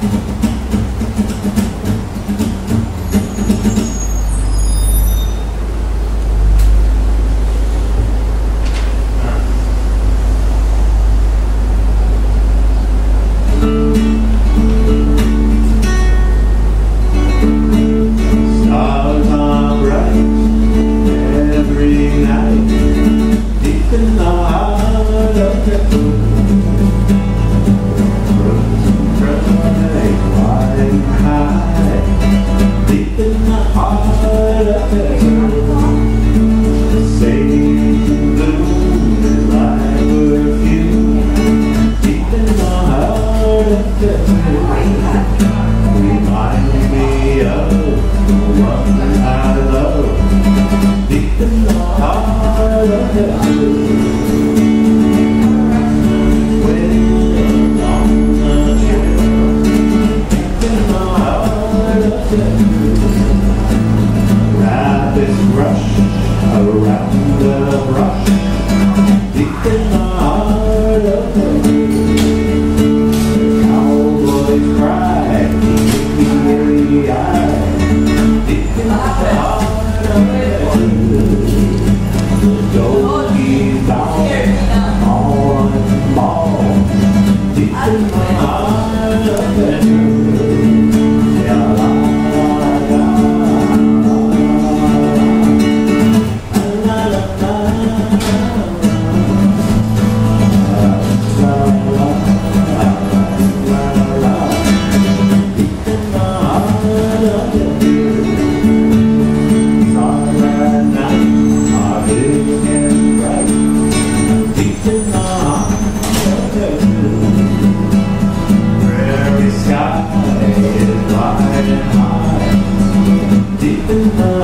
Rapids rush around the brush, deep in the heart of the woods. Cowboys cry, teary-eyed, deep in the heart of the woods. The doggies bound on ball, deep in the heart of the woods. Sky is wide and high, deep in the